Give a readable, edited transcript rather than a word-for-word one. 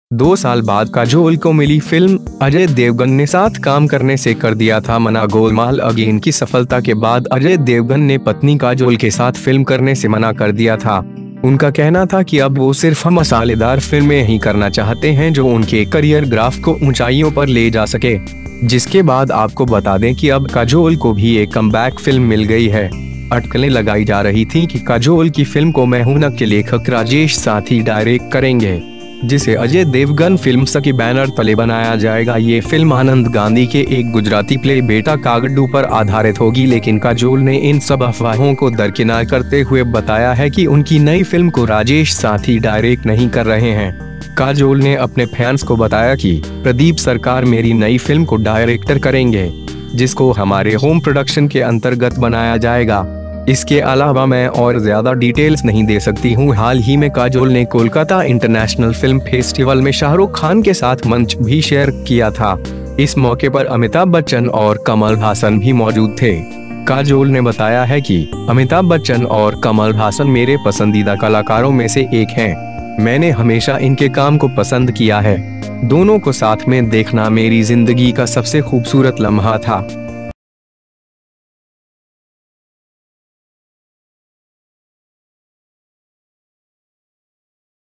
2 साल बाद काजोल को मिली फिल्म, अजय देवगन ने साथ काम करने से कर दिया था मना। गोलमाल अगेन की सफलता के बाद अजय देवगन ने पत्नी काजोल के साथ फिल्म करने से मना कर दिया था। उनका कहना था कि अब वो सिर्फ मसालेदार फिल्में ही करना चाहते हैं जो उनके करियर ग्राफ को ऊंचाइयों पर ले जा सके। जिसके बाद आपको बता दें कि अब काजोल को भी एक कमबैक फिल्म मिल गई है। अटकलें लगाई जा रही थी कि काजोल की फिल्म को मैं हूं ना के लेखक राजेश साथी डायरेक्ट करेंगे, जिसे अजय देवगन फिल्म्स के बैनर तले बनाया जाएगा। ये फिल्म आनंद गांधी के एक गुजराती प्ले बेटा कागडू पर आधारित होगी, लेकिन काजोल ने इन सब अफवाहों को दरकिनार करते हुए बताया है कि उनकी नई फिल्म को राजेश साथी डायरेक्ट नहीं कर रहे हैं। काजोल ने अपने फैंस को बताया कि प्रदीप सरकार मेरी नई फिल्म को डायरेक्टर करेंगे, जिसको हमारे होम प्रोडक्शन के अंतर्गत बनाया जाएगा। इसके अलावा मैं और ज्यादा डिटेल्स नहीं दे सकती हूँ। हाल ही में काजोल ने कोलकाता इंटरनेशनल फिल्म फेस्टिवल में शाहरुख खान के साथ मंच भी शेयर किया था। इस मौके पर अमिताभ बच्चन और कमल हासन भी मौजूद थे। काजोल ने बताया है कि अमिताभ बच्चन और कमल हासन मेरे पसंदीदा कलाकारों में से एक हैं। मैंने हमेशा इनके काम को पसंद किया है। दोनों को साथ में देखना मेरी जिंदगी का सबसे खूबसूरत लम्हा था।